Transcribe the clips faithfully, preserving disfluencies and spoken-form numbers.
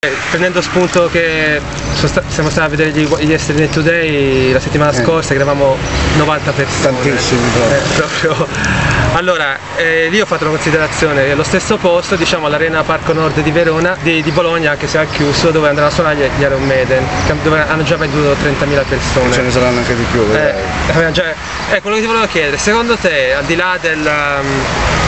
Prendendo spunto che siamo stati a vedere gli, gli Yesterday Today la settimana eh. scorsa, che eravamo novanta persone. Tantissimi proprio. Eh, proprio. Allora, eh, lì ho fatto una considerazione, lo stesso posto, diciamo all'Arena Parco Nord di Verona, di, di Bologna, anche se ha chiuso, dove andranno a suonare gli Iron Maiden, dove hanno già venduto trentamila persone. Ce ne saranno anche di più. Eh, già, eh, quello che ti volevo chiedere, secondo te, al di là del... Um,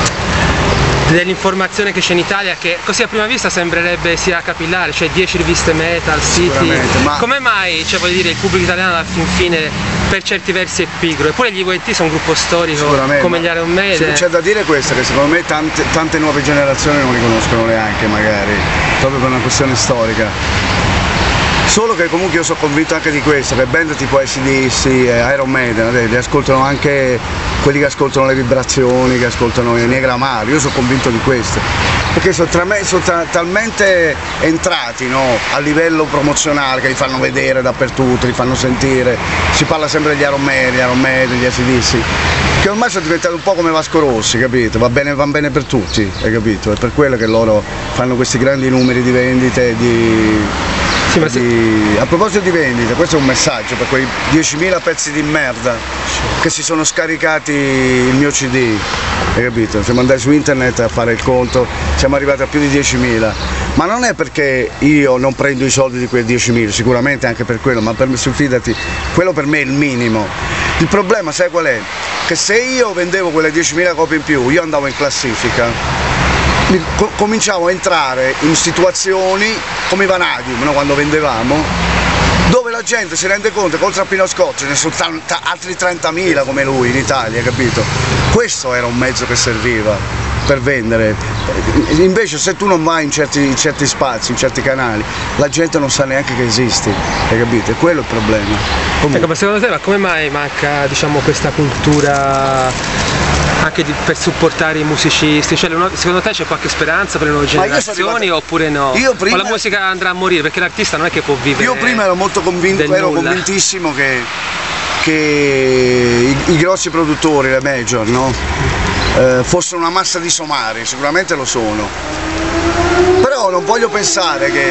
dell'informazione che c'è in Italia, che così a prima vista sembrerebbe sia capillare, cioè dieci riviste metal, siti, ma... come mai, cioè voglio dire, il pubblico italiano alla fin fine per certi versi è pigro, eppure gli U E T sono un gruppo storico come gli Iron Maiden? C'è da dire questo, che secondo me tante, tante nuove generazioni non li conoscono neanche magari, proprio per una questione storica. Solo che comunque io sono convinto anche di questo, che band tipo A C D C e Iron Maiden li ascoltano anche quelli che ascoltano le vibrazioni, che ascoltano i Negramaro, io sono convinto di questo, perché sono, tra me, sono tra, talmente entrati, no, a livello promozionale, che li fanno vedere dappertutto, li fanno sentire, si parla sempre degli Iron Maiden, gli Iron Maiden, gli A C D C, che ormai sono diventati un po' come Vasco Rossi, capito? Va bene, va bene per tutti, hai capito? È per quello che loro fanno questi grandi numeri di vendite, di... Sì, ma di... A proposito di vendita, questo è un messaggio per quei diecimila pezzi di merda che si sono scaricati il mio C D, hai capito? Siamo andati su internet a fare il conto, siamo arrivati a più di diecimila, ma non è perché io non prendo i soldi di quei diecimila, sicuramente anche per quello, ma per me, fidati, quello per me è il minimo. Il problema sai qual è? Che se io vendevo quelle diecimila copie in più, io andavo in classifica, cominciavo a entrare in situazioni come i Vanadium, no? Quando vendevamo, dove la gente si rende conto che oltre a Pino Scott ce ne sono altri trentamila come lui in Italia, capito? Questo era un mezzo che serviva per vendere. Invece se tu non vai in certi, in certi spazi, in certi canali, la gente non sa neanche che esisti, hai capito? E quello è il problema. Ecco, ma secondo te ma come mai manca, diciamo, questa cultura anche di, per supportare i musicisti? Cioè, secondo te c'è qualche speranza per le nuove generazioni oppure no? Io prima... O la musica andrà a morire? Perché l'artista non è che può vivere. Io prima ero molto convinto, ero nulla. convintissimo che, che i, i grossi produttori, le major, no? eh, fossero una massa di somari, sicuramente lo sono. Però non voglio pensare che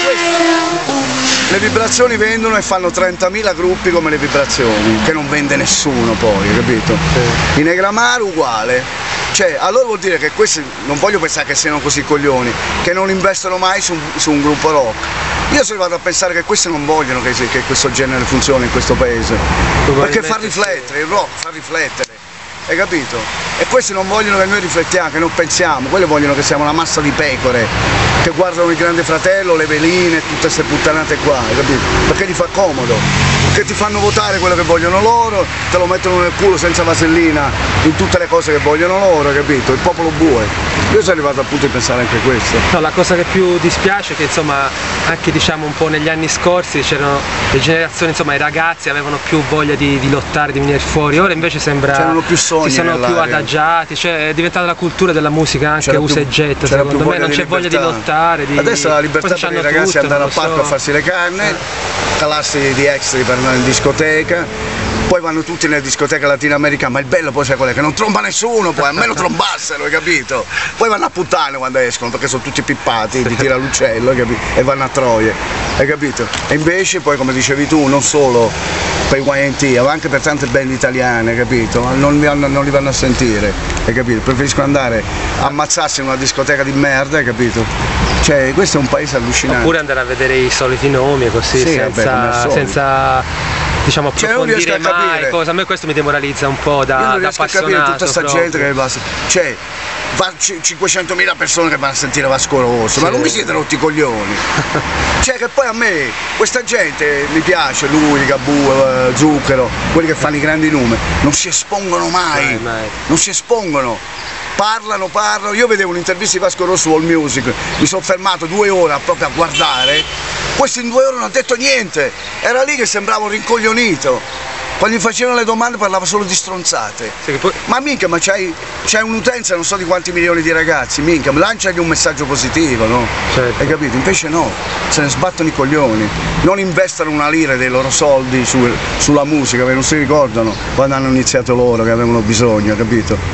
le vibrazioni vendono e fanno trentamila gruppi come le vibrazioni, che non vende nessuno poi, capito? Sì. I Negramaro uguale, cioè allora vuol dire che questi, non voglio pensare che siano così coglioni, che non investono mai su, su un gruppo rock. Io sono arrivato a pensare che questi non vogliono che, che questo genere funzioni in questo paese, perché fa riflettere, il rock fa riflettere. Hai capito? E questi non vogliono che noi riflettiamo, che non pensiamo, quelli vogliono che siamo una massa di pecore, che guardano il Grande Fratello, le veline, tutte queste puttanate qua, hai capito? Perché gli fa comodo, che ti fanno votare quello che vogliono loro, te lo mettono nel culo senza vasellina, in tutte le cose che vogliono loro, hai capito? Il popolo bue. Io sono arrivato al punto di pensare anche questo. No, la cosa che più dispiace è che insomma anche diciamo un po' negli anni scorsi c'erano le generazioni, insomma i ragazzi avevano più voglia di, di lottare, di venire fuori, ora invece sembra c'erano più sogni, si sono più adagiati, cioè è diventata la cultura della musica anche usa e getta, secondo me non c'è voglia di lottare. Di... Adesso la libertà per i ragazzi è andare al parco so. a farsi le canne, eh. calarsi di extra per andare in discoteca, poi vanno tutti nelle discoteche latinoamericane, ma il bello poi sai qual è? Che non tromba nessuno, poi almeno trombassero, hai capito? Poi vanno a puttane quando escono, perché sono tutti pippati di tira l'uccello, e vanno a troie, hai capito? E invece poi come dicevi tu, non solo per i Y and T, ma anche per tante band italiane, capito? Non li, vanno, non li vanno a sentire, hai capito? Preferiscono andare a ammazzarsi in una discoteca di merda, hai capito? Cioè, questo è un paese allucinante. Oppure andare a vedere i soliti nomi così, sì, senza, vabbè, senza diciamo approfondire cioè, mai cosa. A me questo mi demoralizza un po' da, Io non da riesco appassionato. a capire tutta questa gente che va, cioè cinquecentomila persone che vanno a sentire Vasco Rossi, sì. Ma non vi siete rotti i coglioni? Cioè che poi a me questa gente mi piace, lui, Gabù, Zucchero, quelli che fanno i grandi numeri, non si espongono mai, mai, mai. non si espongono. Parlano, parlano, io vedevo un'intervista di Vasco Rossi su All Music, mi sono fermato due ore proprio a guardare, questo in due ore non ha detto niente, era lì che sembrava un rincoglionito, quando gli facevano le domande parlava solo di stronzate, sì, poi... ma minchia, ma c'hai un'utenza non so di quanti milioni di ragazzi, minchia, lanciagli un messaggio positivo, no? Certo. Hai capito? Invece no, se ne sbattono i coglioni, non investono una lira dei loro soldi su, sulla musica, perché non si ricordano quando hanno iniziato loro che avevano bisogno, capito?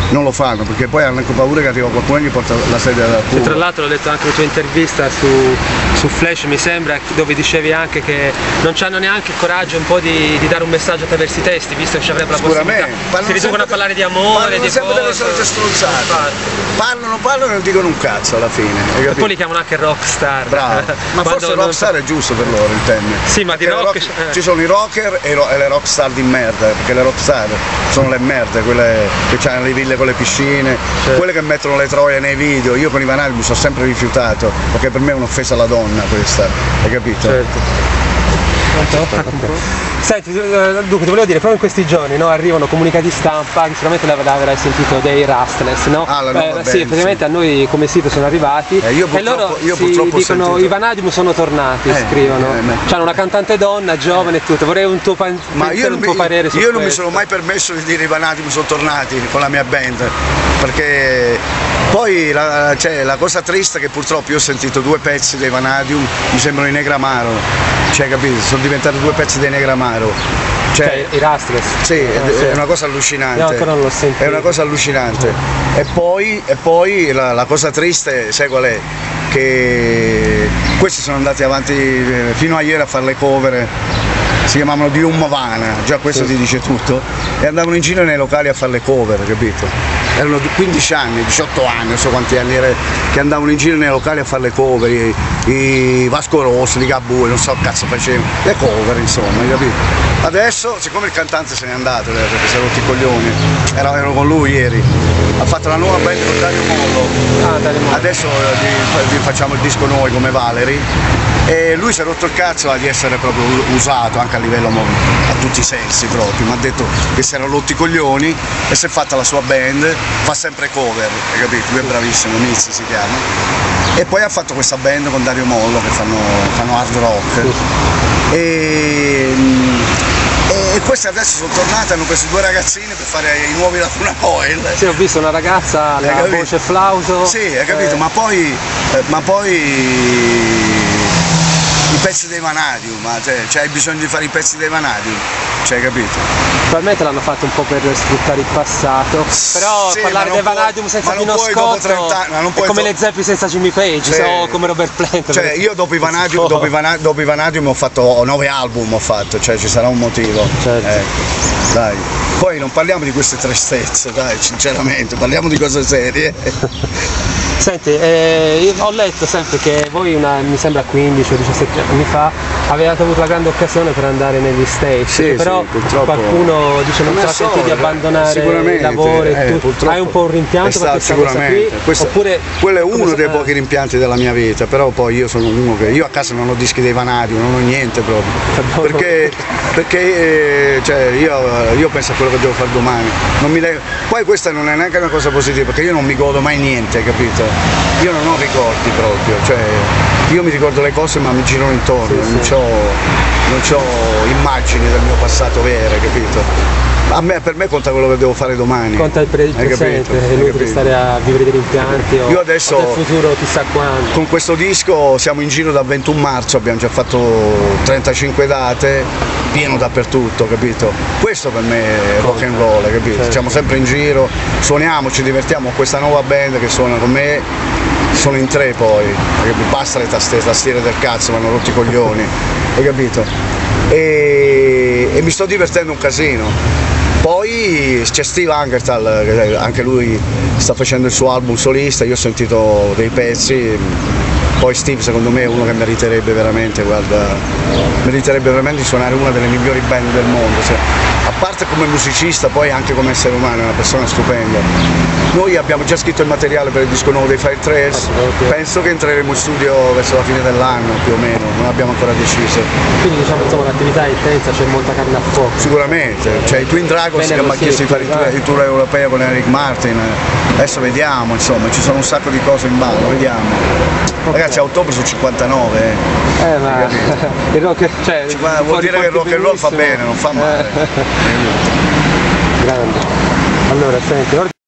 non lo fanno, perché poi hanno anche paura che arriva qualcuno e gli porta la sedia da culo. Tra l'altro ho letto anche una tua intervista su, su Flash, mi sembra, dove dicevi anche che non hanno neanche il coraggio un po' di, di dare un messaggio attraverso i testi, visto che ci avrebbe la possibilità. Si riducono a parlare di amore, di sempre delle solite stronzate. Parlano, parlano e non dicono un cazzo alla fine. E poi li chiamano anche rockstar. Bravo. Ma forse rockstar è giusto per loro il termine. Sì, ma di rock, rock eh. Ci sono i rocker e, ro e le rockstar di merda, perché le rockstar sono le merde, quelle che hanno le ville con le piscine, certo. Quelle che mettono le troie nei video. Io con i Vanadi mi sono sempre rifiutato, perché per me è un'offesa alla donna questa, hai capito? Certo. Senti, dunque ti volevo dire, proprio in questi giorni no, arrivano comunicati stampa, sicuramente l'avrai sentito, dei Rustless, no? Ah, la nuova eh, sì, praticamente a noi come sito sono arrivati eh, io e loro io si dicono sentito... i Vanadium sono tornati, eh, scrivono. Eh, C'hanno una cantante donna, giovane e tutto, vorrei un tuo, ma io un tuo mi, parere su Io questo. non mi sono mai permesso di dire i Vanadium sono tornati con la mia band, perché poi la, cioè, la cosa triste è che purtroppo io ho sentito due pezzi dei Vanadium, mi sembrano i Negramaro, cioè capito, sono diventati due pezzi dei Negramaro. Cioè, cioè i Rustless? Sì, ah, è, sì, è una cosa allucinante. Io ancora non l'ho sentito. È una cosa allucinante. E poi, e poi la, la cosa triste, sai qual è? Che questi sono andati avanti fino a ieri a fare le cover, si chiamavano di Umavana, già questo sì. Ti dice tutto, e andavano in giro nei locali a fare le cover, capito? Erano quindici anni, diciotto anni, non so quanti anni era, che andavano in giro nei locali a fare le cover, i, i Vasco Rossi, i Ligabue, non so che cazzo facevano, le cover insomma, capito? Adesso, siccome il cantante se n'è andato, perché si è rotto i coglioni, ero, ero con lui ieri, ha fatto la nuova band con Dario Mollo, ah, Dario Mollo. Adesso vi, vi facciamo il disco noi come Valerie, e lui si è rotto il cazzo di essere proprio usato anche a livello a tutti i sensi proprio, mi ha detto che si erano rotti i coglioni e si è fatta la sua band, fa sempre cover, hai capito? Lui è bravissimo, Mizzi si chiama, e poi ha fatto questa band con Dario Mollo che fanno, fanno hard rock e, e questi adesso sono tornati, hanno preso due ragazzini per fare i nuovi Lacuna Coil. Sì, ho visto una ragazza, la voce flauto. Sì, hai capito, eh. ma poi eh, ma poi i pezzi dei Vanadium, ma cioè, cioè hai bisogno di fare i pezzi dei Vanadium, cioè hai capito? Probabilmente l'hanno fatto un po' per sfruttare il passato, però sì, parlare dei Vanadium senza Pino Scotto è come le Zeppi senza Jimmy Page, sì. O come Robert Plant. Cioè io dopo i Vanadium, dopo i Vanadium, dopo i Vanadium ho fatto nove album, ho fatto, cioè ci sarà un motivo. Certo. Ecco, dai. Poi non parliamo di queste tristezze, dai, sinceramente, parliamo di cose serie. Senti, eh, io ho letto sempre che voi una, mi sembra quindici o diciassette anni fa avevate avuto la grande occasione per andare negli stage, sì, però sì, qualcuno dice non, non so, sentito di abbandonare il lavoro e eh, tutto. Hai un po' un rimpianto per questa cosa qui? Questo, oppure, quello è uno dei pochi rimpianti della mia vita, però poi io sono uno che io a casa non ho dischi dei Vanadium, non ho niente proprio, perché, perché eh, cioè, io, io penso a quello che devo fare domani, non mi poi questa non è neanche una cosa positiva perché io non mi godo mai niente, capito? Io non ho ricordi proprio, cioè io mi ricordo le cose ma mi girano intorno, sì, non sì. ho immagini del mio passato vere, capito? A me, per me conta quello che devo fare domani. Conta il, pre il presente, è inutile stare a vivere dei rimpianti o, io adesso, o del futuro chissà quando. Con questo disco siamo in giro dal ventuno marzo, abbiamo già fatto trentacinque date, pieno dappertutto, capito? Questo per me è rock and roll, capito? Certo. Siamo sempre in giro, suoniamo, ci divertiamo con questa nuova band che suona con me, sono in tre poi, basta le tastiere, tastiere del cazzo, mi hanno rotto i coglioni, hai capito? E, e mi sto divertendo un casino. Poi c'è Steve Angertal, che anche lui sta facendo il suo album solista, io ho sentito dei pezzi, poi Steve secondo me è uno che meriterebbe veramente, guarda, meriterebbe veramente di suonare una delle migliori band del mondo, cioè, a parte come musicista, poi anche come essere umano, è una persona stupenda. Noi abbiamo già scritto il materiale per il disco nuovo dei Fire Trails, penso che entreremo in studio verso la fine dell'anno più o meno, non abbiamo ancora deciso. Quindi diciamo insomma l'attività è intensa, c'è molta carne a fuoco. Sicuramente, cioè i Twin Dragons che mi ha chiesto di fare il tour, il tour europeo con Eric Martin, adesso vediamo, insomma, ci sono un sacco di cose in ballo, vediamo. Okay. Ragazzi a ottobre sono cinquantanove, eh. Eh ma il rock, cioè, cinquanta, vuol dire che il rock and roll fa bene, non fa male. Eh. Grande. Allora senti,